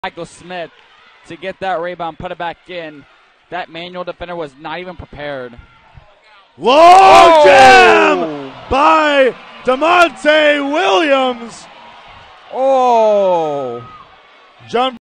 Michael Smith to get that rebound, put it back in. That manual defender was not even prepared. Long jam by DeMonte Williams. Oh. Jump